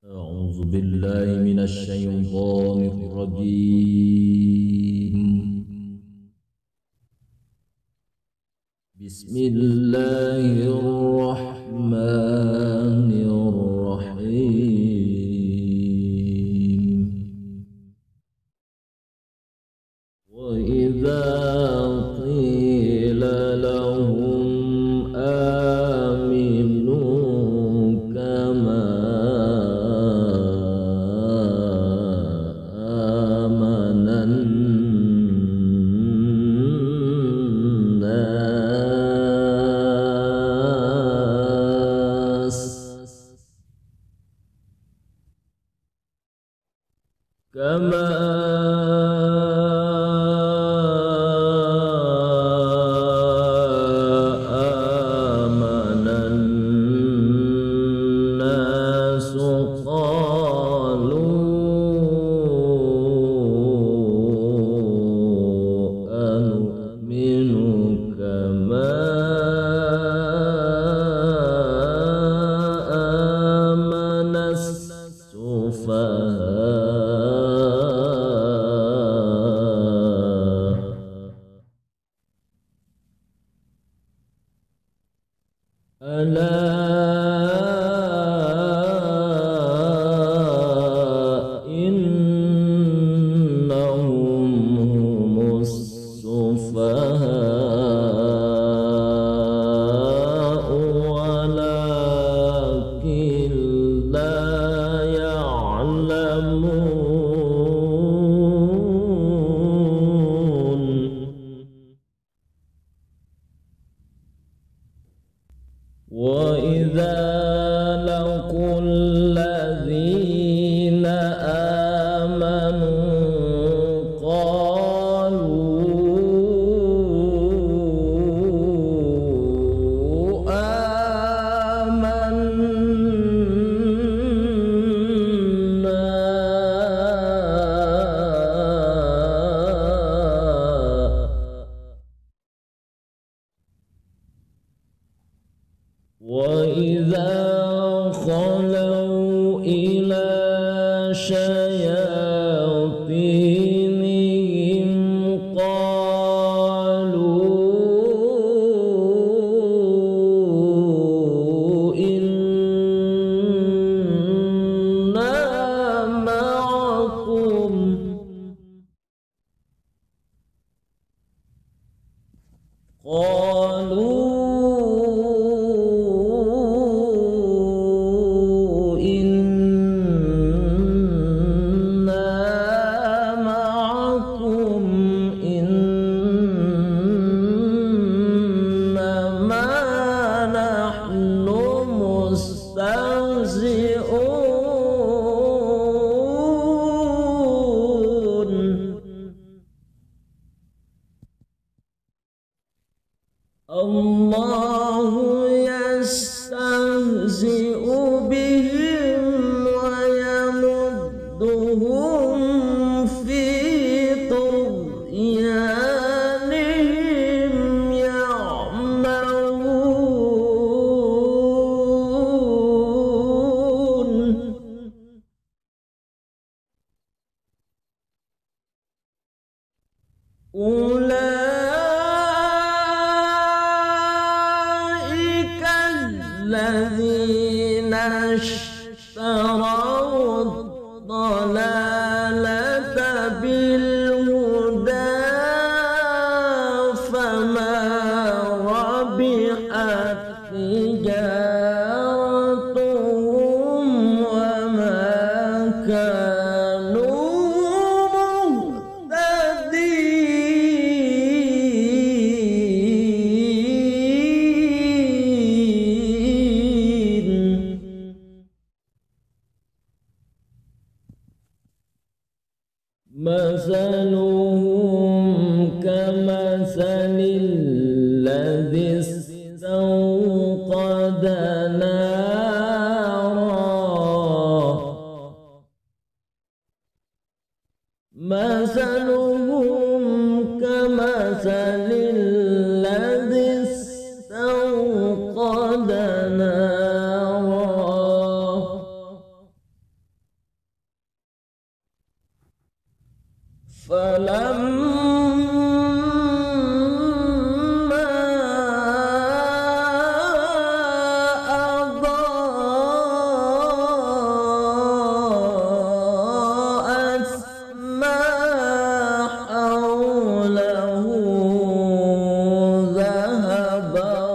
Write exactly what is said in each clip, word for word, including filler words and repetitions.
أعوذ بالله من الشيطان الرجيم. بسم الله الرحمن الرحيم. وإذا قيل لهم آمنوا كما آمن الناس كما ألا إنهم هم السفهاء ولكن لا يعلمون. وإذا لقوا الذين آمنوا قالوا آمنا. وإذا خلوا إلى شياطينهم قالوا إنا معكم قالوا الله يستهزئ بهم ويمدهم في طغيانهم يعمهون. الذين اشتروا الضلالة بالهدى فما ربحت تجارتهم وما كانوا مثلهم كمثل الذي استوقد نارا مثلهم كمثل الذي استوقد نارا فلما أضاءت ما حوله ذهب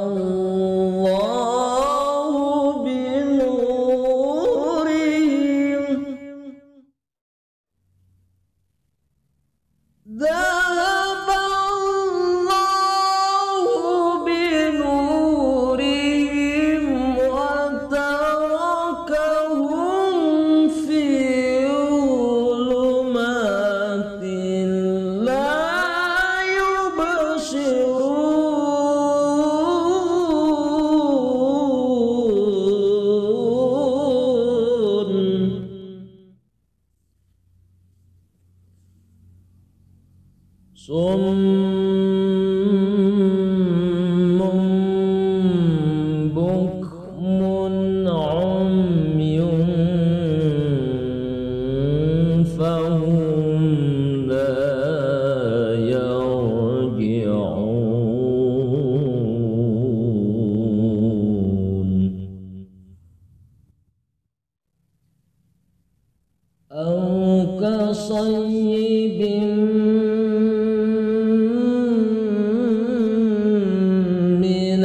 الله بنورهم ذهب الله بنورهم وتركهم في ظلمات لا يبصرون صم بكم عمي فهم لا يرجعون أو كصيب من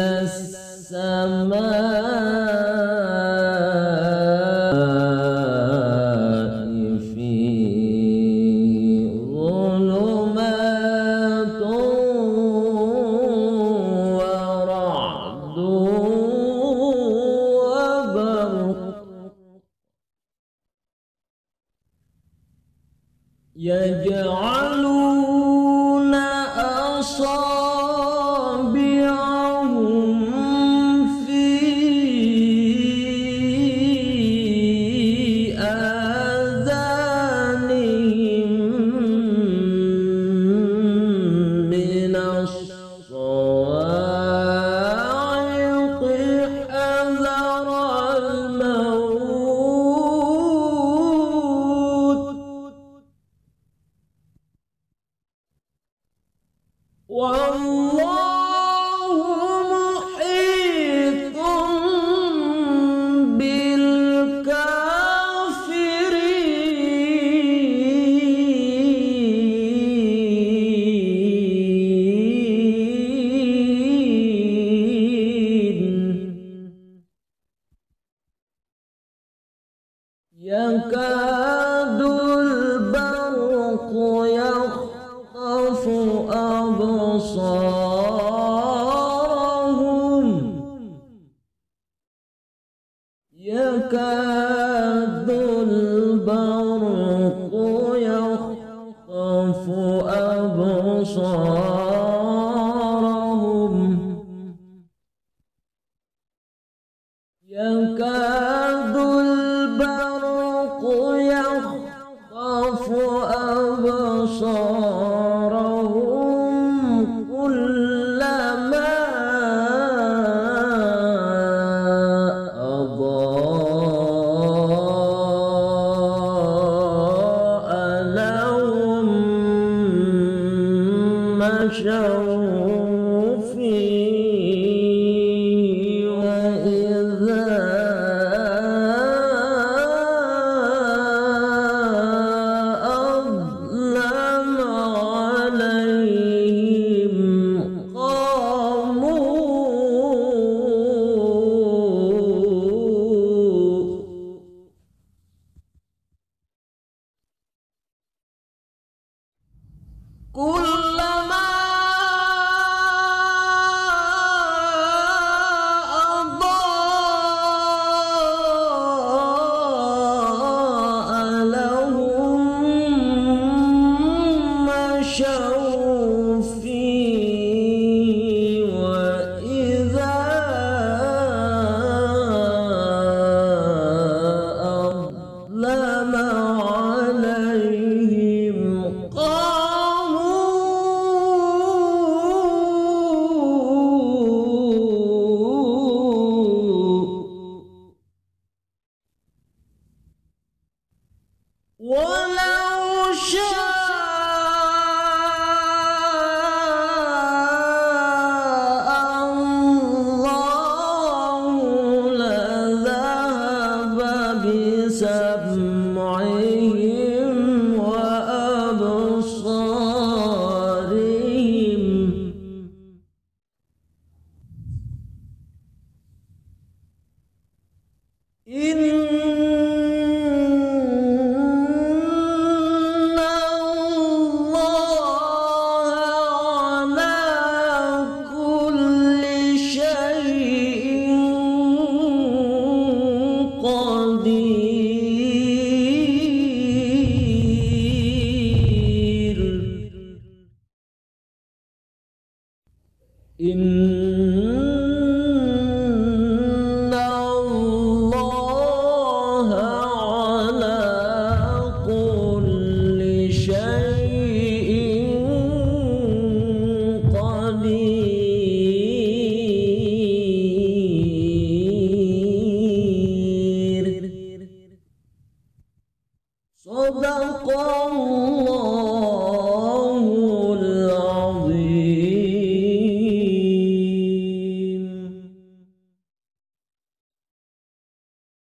السماء فيه ظلمات ورعد وبرق يجعلون أصابعهم في آذانهم من الصواعق حذر الموت والله محيط بالكافرين يكاد البرق يخطف أبصارهم يكاد البرق يخطف أبصارهم يكاد البرق يخطف أبصارهم كلما أضاء لهم مشوا فيه وإذا أظلم عليهم قاموا كلما أضاء لهم مشوا فيه وإذا أظلم عليهم ولو شاء إن